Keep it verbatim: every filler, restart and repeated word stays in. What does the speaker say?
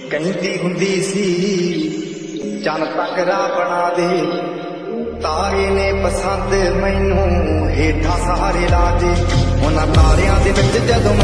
ਕਹਿੰਦੀ ਹੁੰਦੀ ਸੀ ਚੰਨ ਤਕਰਾ ਬਣਾ ਦੇ, ਤਾਰੇ ਨੇ ਪਸੰਦ ਮੈਨੂੰ ਹੇਠਾਂ ਸਹਾਰੇ ਲਾ ਦੇ। ਉਹਨਾਂ ਤਾਰਿਆਂ ਦੇ ਵਿੱਚ ਜਦੋਂ